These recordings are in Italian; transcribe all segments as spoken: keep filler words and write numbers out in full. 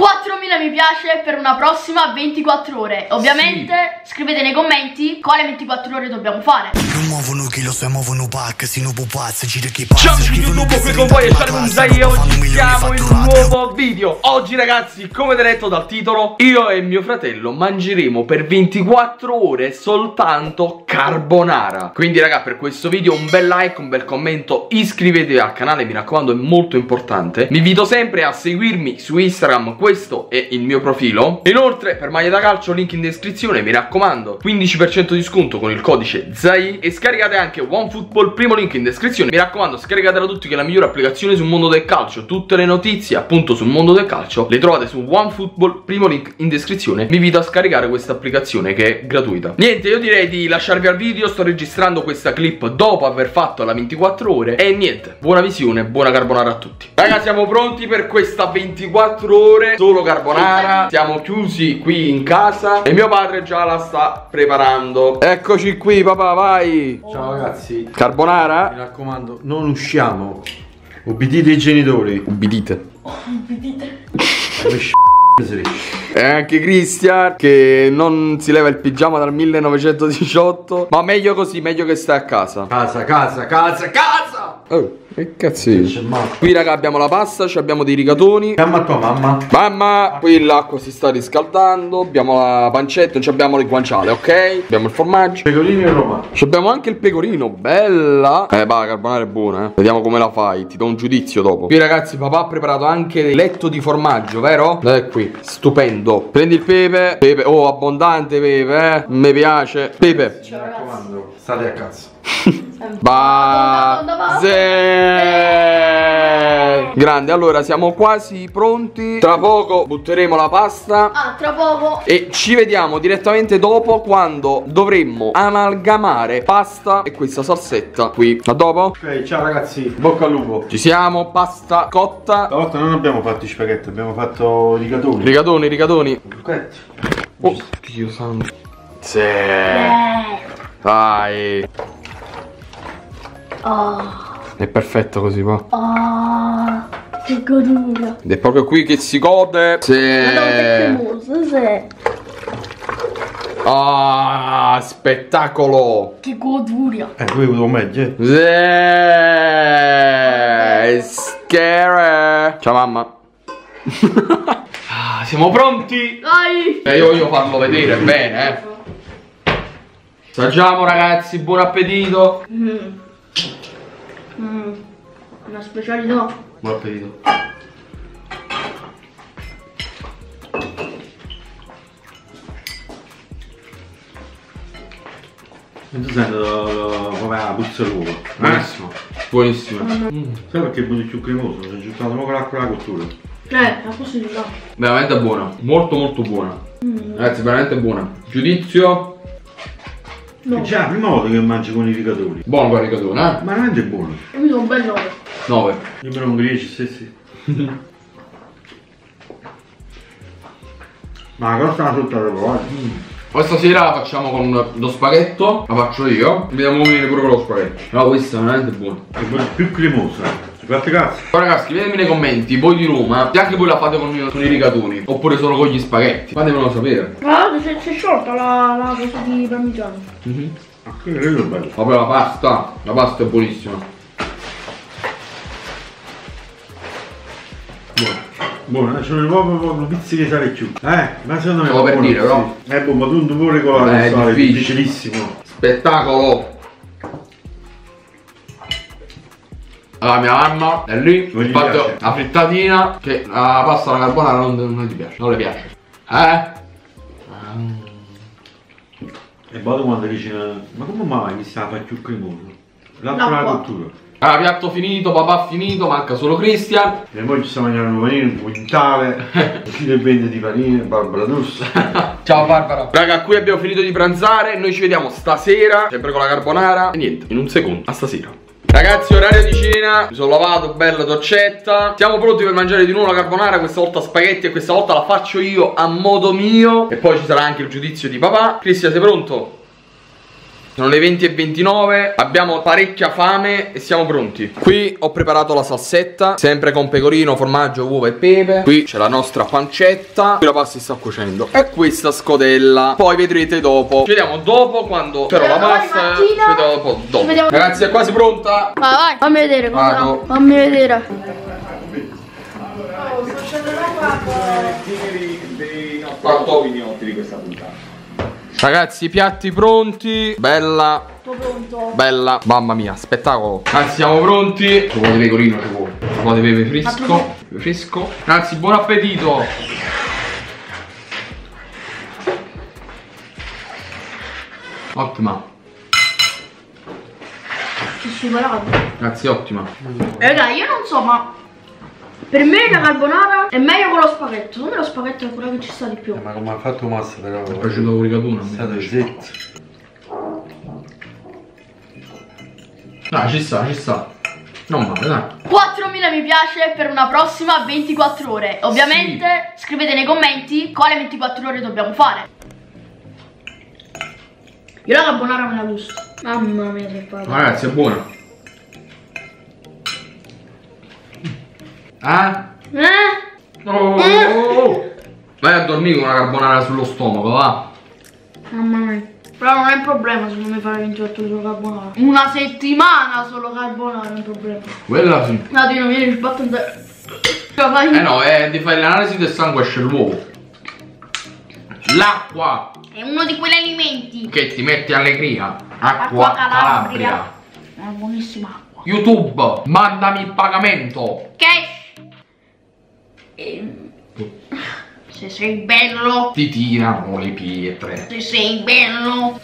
quattromila mi piace per una prossima ventiquattro ore. Ovviamente sì. Scrivete nei commenti quale ventiquattro ore dobbiamo fare. Ciao amici di YouTube, qui con voi è Zai e oggi siamo in un nuovo video. Oggi ragazzi, come avete letto dal titolo, io e mio fratello mangeremo per ventiquattro ore soltanto carbonara. Quindi raga, per questo video un bel like, un bel commento, iscrivetevi al canale, mi raccomando, è molto importante. Vi invito sempre a seguirmi su Instagram, questo è il mio profilo. Inoltre per maglia da calcio, link in descrizione, mi raccomando, quindici per cento di sconto con il codice Zai. E scaricate anche OneFootball, primo link in descrizione. Mi raccomando, scaricatela tutti, che è la migliore applicazione sul mondo del calcio. Tutte le notizie appunto sul mondo del calcio le trovate su OneFootball, primo link in descrizione. Vi invito a scaricare questa applicazione che è gratuita. Niente, io direi di lasciarvi al video. Sto registrando questa clip dopo aver fatto la ventiquattro ore. E niente, buona visione, buona carbonara a tutti. Raga, siamo pronti per questa ventiquattro ore solo carbonara. Siamo chiusi qui in casa e mio padre già la sta preparando. Eccoci qui papà, vai. Ciao ragazzi. Carbonara? Mi raccomando, non usciamo. Ubbidite i genitori. Ubbidite. Oh, ubbidite. E anche Christian che non si leva il pigiama dal millenovecentodiciotto. Ma meglio così, meglio che stai a casa. Casa, casa, casa, casa. Oh, che cazzo è? Qui raga abbiamo la pasta, ci abbiamo dei rigatoni. Chiama tua mamma. Mamma, qui l'acqua si sta riscaldando. Abbiamo la pancetta, non abbiamo le guanciale, ok? Abbiamo il formaggio. Pecorino e Roma. Ci abbiamo anche il pecorino, bella. Eh, va, la carbonara è buona, eh. Vediamo come la fai, ti do un giudizio dopo. Qui ragazzi, papà ha preparato anche il letto di formaggio, vero? Dai qui, stupendo. Prendi il pepe. Pepe, oh, abbondante pepe, eh. Mi piace. Pepe. Mi raccomando, state a cazzo. Base. Grande, allora siamo quasi pronti. Tra poco butteremo la pasta. Ah, tra poco. E ci vediamo direttamente dopo, quando dovremmo amalgamare pasta e questa salsetta qui. A dopo. Ok, ciao ragazzi, bocca al lupo. Ci siamo, pasta cotta. Stavolta non abbiamo fatto i spaghetti, abbiamo fatto rigatoni. Rigatoni, rigatoni. Bruschetti. Oh, Dio santo. Sì. Eh. Vai. Oh. È perfetto così, va. Oh. Che godura. Ed è proprio qui che si gode. Sì. Madonna, che cremoso, sì. Ah, spettacolo. Che godura. Eh, tu hai avuto meglio. Sì. Scary. Ciao mamma. Ah, siamo pronti? Dai. Eh, io voglio farlo vedere bene, eh. Assaggiamo ragazzi, buon appetito. Mm. Mm. Una specialità. Buon appetito. Non ti sento come la puzza d'uovo. Buonissimo. Buonissimo. Mm. Sai perché è più cremoso? Si è aggiuntato con l'acqua e la cottura. Eh, la possibilità. Veramente buona. Molto molto buona. Mm. Ragazzi, veramente buona. Giudizio? No. È già la prima volta che mangi con i rigatoni. Buono quel rigatone, eh? Ma veramente buono. Io mi do un bel nove. nove. Io me lo dieci, sì sì. Ma la cosa la frutta da provare. Mm. Questa sera la facciamo con lo spaghetto. La faccio io. Vediamo venire pure con lo spaghetto. No, questa è veramente buona. È buona, più cremosa. Si parte cazzo. Poi ragazzi, scrivetemi nei commenti, voi di Roma, se anche voi la fate con, con i rigatoni oppure solo con gli spaghetti. Fatemelo sapere. Guarda, si è sciolta la, la cosa di parmigiano. Mm-hmm. Ah, quello è bello. Vabbè, la pasta, la pasta è buonissima. Buono. Buono, c'è un uovo con pizzi di sale più. Eh, ma secondo me Stavo per buono, dire, no? sì. Eh, boh, ma tu pure con Eh, la è sale, difficile. difficilissimo. Spettacolo. Allora mia mamma è lì, Non gli infatti piace. la frittatina, che la pasta alla carbonara non, non ti piace, non le piace. Eh? E poi quando dici, ma come mai mi sta a fare più cremoso? L'acqua e la L'acqua. cottura. Allora, piatto finito, papà finito, manca solo Christian. E poi ci sta mangiando un panino, un quintale, un chilo e venti di panino, Barbara D'Urso. Ciao Barbara. Raga, qui abbiamo finito di pranzare, noi ci vediamo stasera, sempre con la carbonara. E niente, in un secondo, a stasera. Ragazzi, orario di cena, mi sono lavato, bella doccetta. Siamo pronti per mangiare di nuovo la carbonara, questa volta spaghetti e questa volta la faccio io a modo mio. E poi ci sarà anche il giudizio di papà. Cristian, sei pronto? Sono le venti e ventinove, abbiamo parecchia fame e siamo pronti. Qui ho preparato la salsetta, sempre con pecorino, formaggio, uova e pepe. Qui c'è la nostra pancetta. Qui la pasta si sta cuocendo. E questa scodella. Poi vedrete dopo. Ci vediamo dopo quando farò la pasta. Ci vediamo dopo. dopo. Vediamo. Ragazzi, è quasi pronta. Vai, vai, fammi vedere. Vado. Fammi vedere. quattro minuti di questa puntata. Ragazzi, piatti pronti. Bella. Pronto. Bella. Mamma mia, spettacolo. Ragazzi, siamo pronti. Un po' di pecorino ci vuole. Un po' di pepe fresco. Pepe fresco. Ragazzi, buon appetito. Ottima. Ci superato. Ragazzi, ottima. Raga, io non so, ma per me la carbonara è meglio con lo spaghetto. Secondo me lo spaghetto è quello che ci sta di più. Eh, ma come ha fatto massa però? Mi è piaciuto con ricaduna. È stato zetto. Dai, ci sta, ci sta. Non male, dai. quattromila mi piace per una prossima ventiquattro ore. Ovviamente sì. Scrivete nei commenti quale ventiquattro ore dobbiamo fare. Io la carbonara me la gusto. Mamma mia che palle. Ragazzi, è buona. Ah? Eh? Oh, oh, oh. Vai a dormire con una carbonara sullo stomaco, va. Mamma mia. Però non è un problema se non mi fare ventotto solo carbonara. Una settimana solo carbonara è un problema. Quella sì. No, ti non vieni il sbatto in te. Eh no, è di fare l'analisi del sangue, esce l'uovo. L'acqua è uno di quegli alimenti che ti mette allegria. Acqua, acqua Calabria. Calabria. È una buonissima acqua. YouTube, mandami il pagamento. Cash. E... se sei bello ti tirano le pietre. Se sei bello.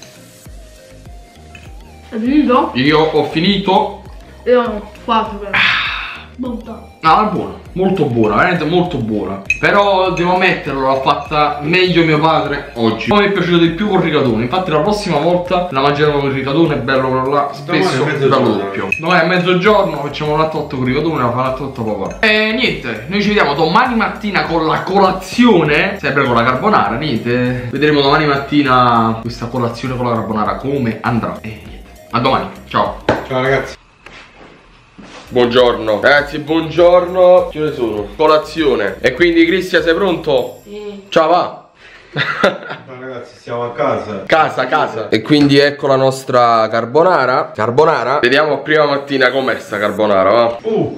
Hai finito? Io ho finito. Io no, quattro però. Bontà. No, è buona, molto buona, veramente molto buona. Però devo ammetterlo, l'ha fatta meglio mio padre oggi. Mi è piaciuto di più col rigatone. Infatti la prossima volta la mangeremo con il rigatone, bello quello là. Spesso bello doppio. Domani a mezzogiorno facciamo l'atto otto con il rigatone, la fa l'atto otto papà. E niente, noi ci vediamo domani mattina con la colazione. Sempre con la carbonara, niente. Vedremo domani mattina questa colazione con la carbonara come andrà. E niente. A domani, ciao. Ciao ragazzi. Buongiorno ragazzi, buongiorno. Ce ne sono, colazione. E quindi Cristian, sei pronto? Sì. Ciao, va. Ciao ragazzi, siamo a casa. Casa, casa. E quindi ecco la nostra carbonara. Carbonara. Vediamo prima mattina com'è sta carbonara, va. Uh.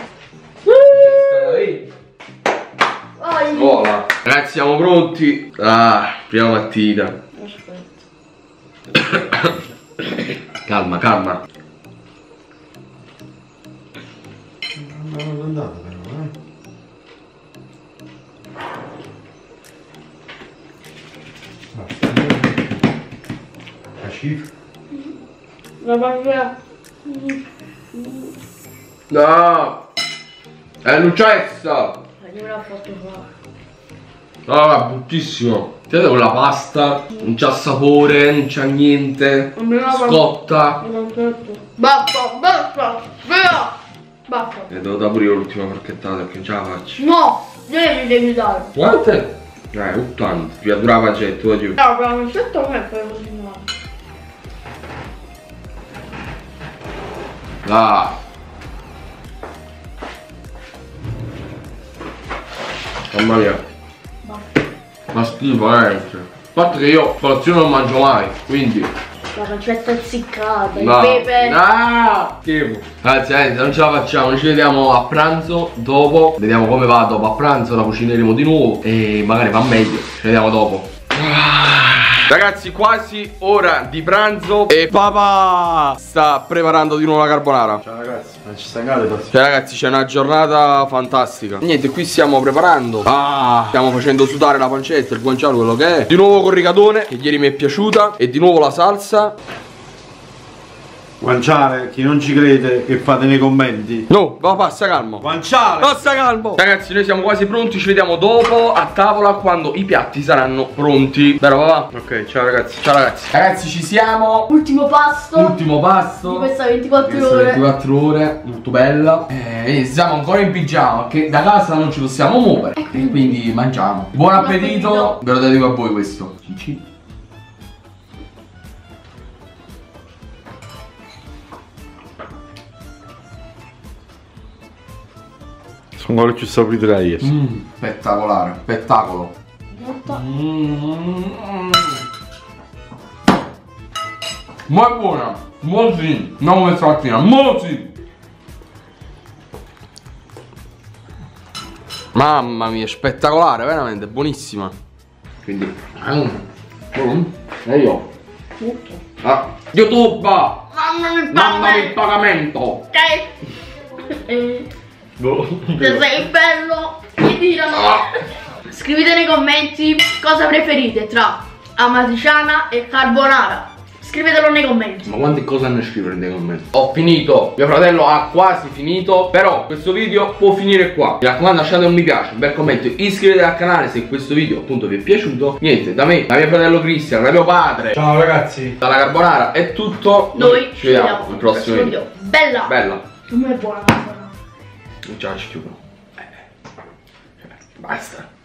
Vola. Ragazzi, siamo pronti. Ah, prima mattina. Calma, calma. Non è andata però, eh. La cifra? La mangia. No. È lucezza. Io me l'ho fatto fare. Ah, bruttissimo. Vedete quella pasta? Non c'ha sapore, non c'ha niente. Scotta. Basta, basta, via. Basta. E devo dare pure io l'ultima forchettata perché non ce la faccio. No, gliene devi dare. Quante? Eh, ottanta. Più dura la pagetta, giù. No, però non sento a me per continuare. Ah. Mamma mia. Basta. Ma schifo, veramente. A parte che io colazione non mangio mai, quindi. La pancetta essiccata, No. il pepe. Ah, schifo. Ragazzi, eh, non ce la facciamo, noi ci vediamo a pranzo dopo. Vediamo come va dopo a pranzo, la cucineremo di nuovo e magari va meglio. Ci vediamo dopo. Ragazzi, quasi ora di pranzo e papà sta preparando di nuovo la carbonara. Ciao ragazzi, non ci stancate? Cioè ragazzi, c'è una giornata fantastica. Niente, qui stiamo preparando. Ah, stiamo facendo sudare la pancetta, il guanciale, quello che è. Di nuovo con rigatone, che ieri mi è piaciuta. E di nuovo la salsa. Guanciale, chi non ci crede che fate nei commenti. No, papà, sta calmo. Guanciale! No, sta calmo. Ragazzi, noi siamo quasi pronti. Ci vediamo dopo a tavola quando i piatti saranno pronti. Vero papà? Ok, ciao ragazzi. Ciao ragazzi. Ragazzi, ci siamo. Ultimo pasto. Ultimo pasto di questa ventiquattro Questa ore. ventiquattro ore, molto bella. Eh, siamo ancora in pigiama, che da casa non ci possiamo muovere. E quindi mangiamo. Buon appetito. Ve lo dedico a voi questo. Sono le più saporite da ieri. Mm, spettacolare, spettacolo. Mm. Ma è buona, molto sì, non come stamattina, molto sì. Mamma mia, spettacolare, veramente, buonissima. Quindi, um, um, e io. Ah, YouTube! Mamma Mandami il pagamento! Ok. Se sei bello, mi dicono. Scrivete nei commenti cosa preferite tra amatriciana e carbonara. Scrivetelo nei commenti. Ma quante cose hanno a scrivere nei commenti? Ho finito, mio fratello ha quasi finito. Però questo video può finire qua. Mi raccomando, lasciate un mi piace, un bel commento, iscrivetevi al canale se questo video appunto vi è piaciuto. Niente, da me, da mio fratello Cristian, da mio padre, Ciao ragazzi. dalla carbonara è tutto. Noi ci vediamo al prossimo video. video. Bella. Bella. Come è buona la carbonara. Ciao, ci chiudo. Basta.